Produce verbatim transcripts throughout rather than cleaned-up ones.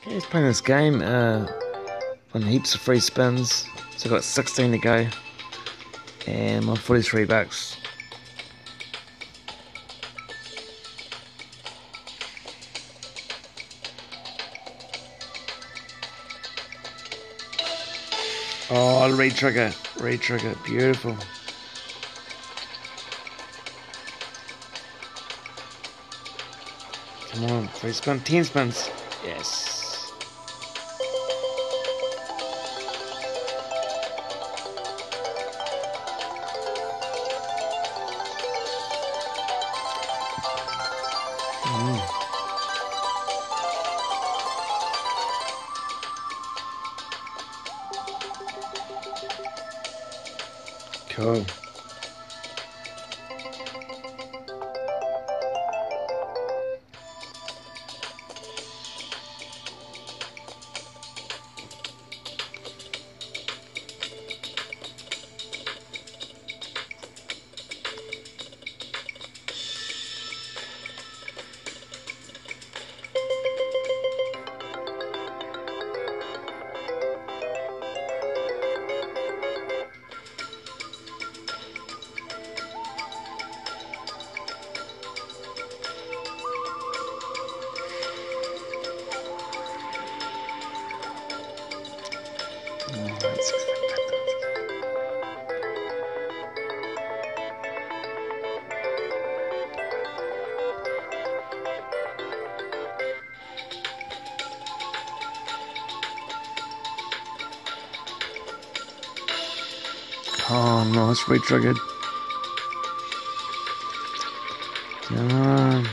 Okay, he's playing this game uh, on heaps of free spins. So I've got sixteen to go, and I'm on forty-three bucks. Oh, retrigger, retrigger, beautiful. Come on, free spin, ten spins. Yes. Mm. Cool. Oh, that's Oh no, it's re-triggered. Come on.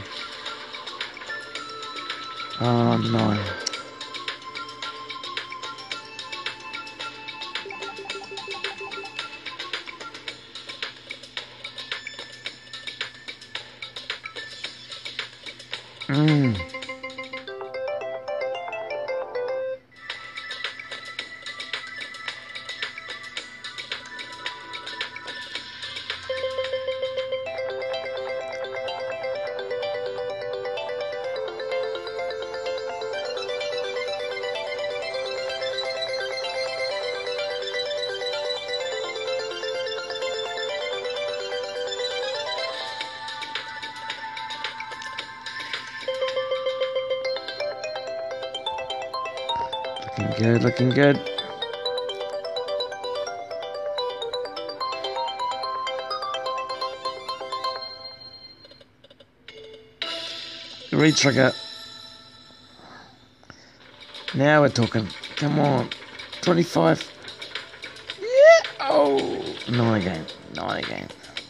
Oh no. Mmm. Looking good, looking good. Retrigger. Now we're talking. Come on. twenty-five. Yeah. Oh. Nine again. Nine again.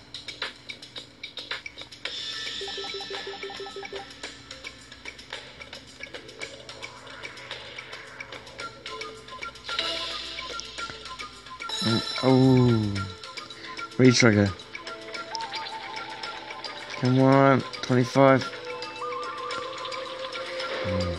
Oh. Retrigger. Come on. twenty-five. Mm.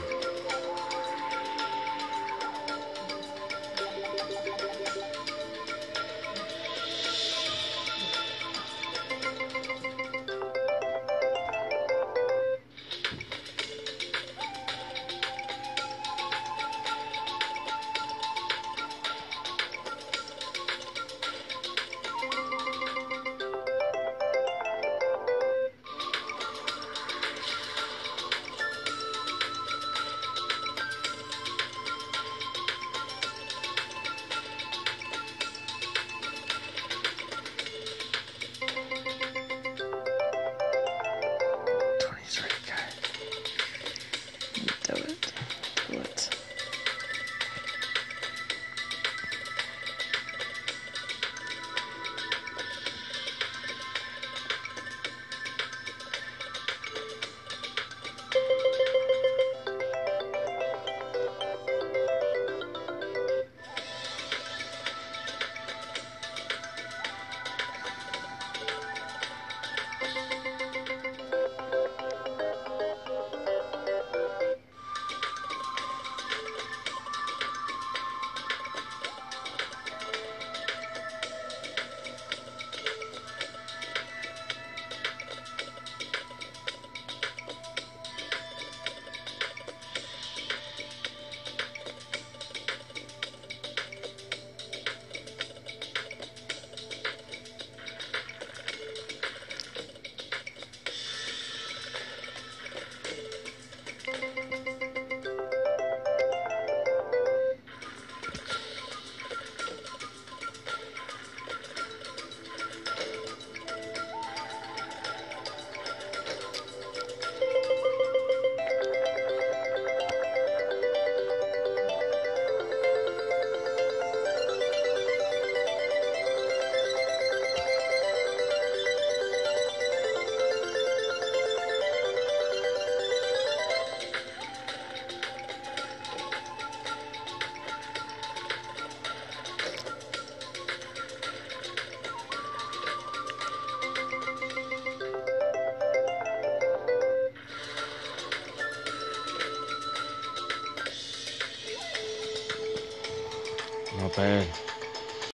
Not bad.